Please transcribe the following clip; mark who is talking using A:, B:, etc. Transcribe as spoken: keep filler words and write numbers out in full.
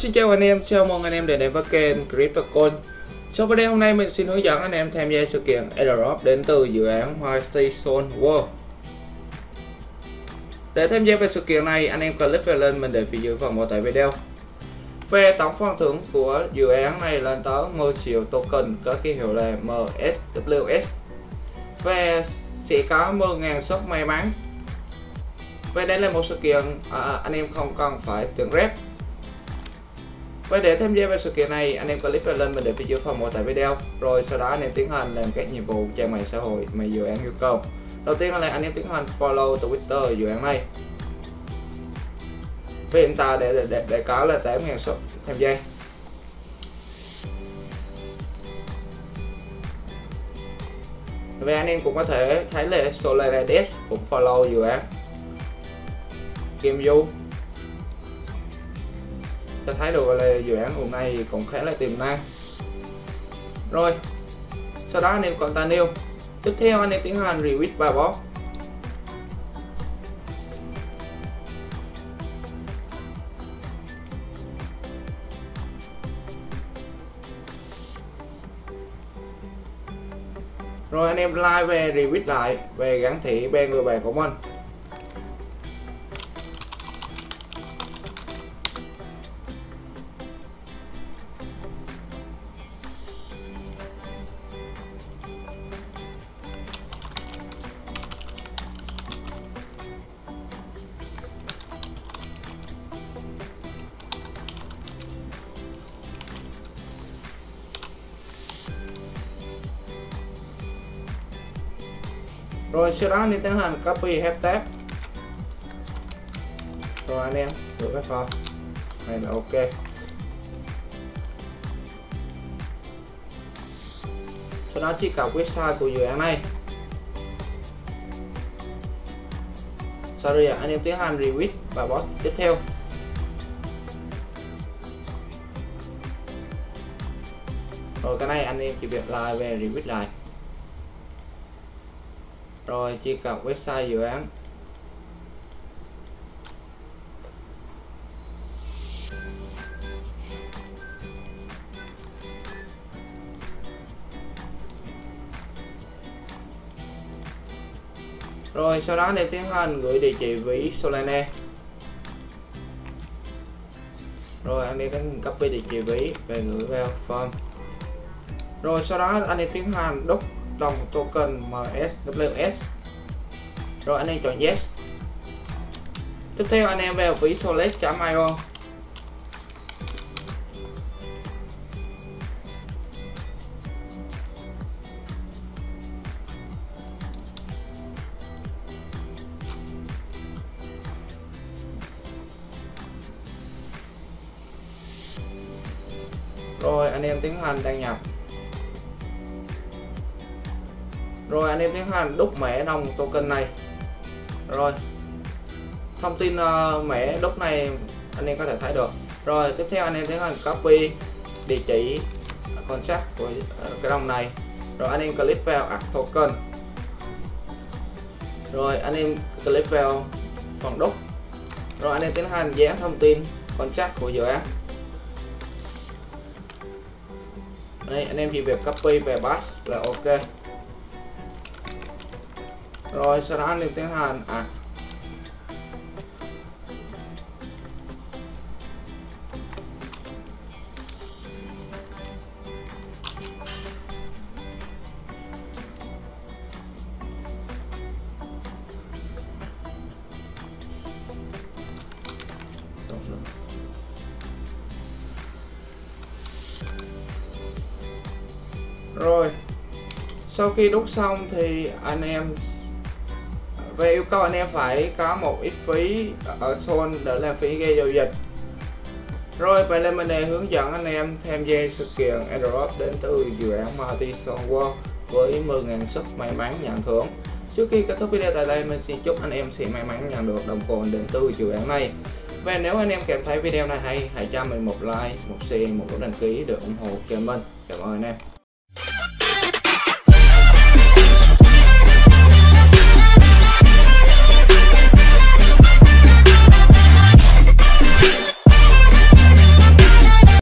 A: Xin chào anh em, chào mừng anh em đến đến với kênh CryptoCoin. Trong video hôm nay mình xin hướng dẫn anh em tham gia sự kiện airdrop đến từ dự án Milestone World. Để tham gia về sự kiện này, anh em click vào link mình để phía dưới phần mô tả video. Về tổng phần thưởng của dự án này lên tới mười triệu token có ký hiệu là M S W S và sẽ có mười nghìn suất may mắn. Và đây là một sự kiện à, anh em không cần phải tiền rep. Và để tham gia vào sự kiện này, anh em click vào link mình để phía dưới phần mô tả video. Rồi sau đó anh em tiến hành làm các nhiệm vụ trang mạng xã hội mà dự án yêu cầu. Đầu tiên là anh em tiến hành follow Twitter dự án này. Và hiện tại để, để, để có là tám nghìn suất tham gia. Và anh em cũng có thể thấy là Solana cũng follow dự án Kim Du. Ta thấy được là dự án hôm nay cũng khá là tiềm năng. Rồi sau đó anh em continue. Tiếp theo anh em tiến hành retweet bài post. Rồi anh em like về retweet lại về gắn thị ba người bạn của mình. Rồi sau đó anh em tiến hành copy hashtag. Rồi anh em gửi cái form này là ok. Sau đó truy cập website của dự án này. Sau đó anh em tiến hành retweet và post tiếp theo. Rồi cái này anh em chỉ việc like về retweet lại. Rồi truy cập website dự án. Rồi sau đó anh tiến hành gửi địa chỉ ví Solana. Rồi anh em copy địa chỉ ví và gửi vào form. Rồi sau đó anh em tiến hành đúc đồng token M S W S. Rồi anh em chọn yes. Tiếp theo anh em vào ví solid chấm i o. Rồi anh em tiến hành đăng nhập. Rồi anh em tiến hành đúc mã đồng token này. Rồi thông tin uh, mã đúc này anh em có thể thấy được. Rồi tiếp theo anh em tiến hành copy địa chỉ contract của uh, cái đồng này. Rồi anh em click vào add token. Rồi anh em click vào phần đúc. Rồi anh em tiến hành dán thông tin contract của dự án. Đây anh em chỉ việc copy về pass là ok. Rồi sau đó anh em tiến hành à Rồi sau khi đúc xong thì anh em về yêu cầu anh em phải có một ít phí ở Sol để làm phí gây giao dịch. Rồi vậy là mình đã hướng dẫn anh em tham gia sự kiện airdrop đến từ dự án Milestone World với mười nghìn suất may mắn nhận thưởng. Trước khi kết thúc video tại đây, mình xin chúc anh em sẽ may mắn nhận được đồng coin đến từ dự án này. Và nếu anh em cảm thấy video này hay, hãy cho mình một like, một share, một nút đăng ký để ủng hộ kênh mình. Cảm ơn anh em.